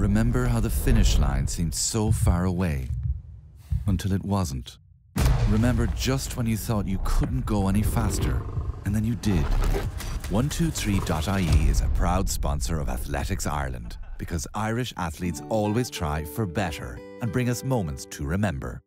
Remember how the finish line seemed so far away until it wasn't. Remember just when you thought you couldn't go any faster, and then you did. 123.ie is a proud sponsor of Athletics Ireland because Irish athletes always try for better and bring us moments to remember.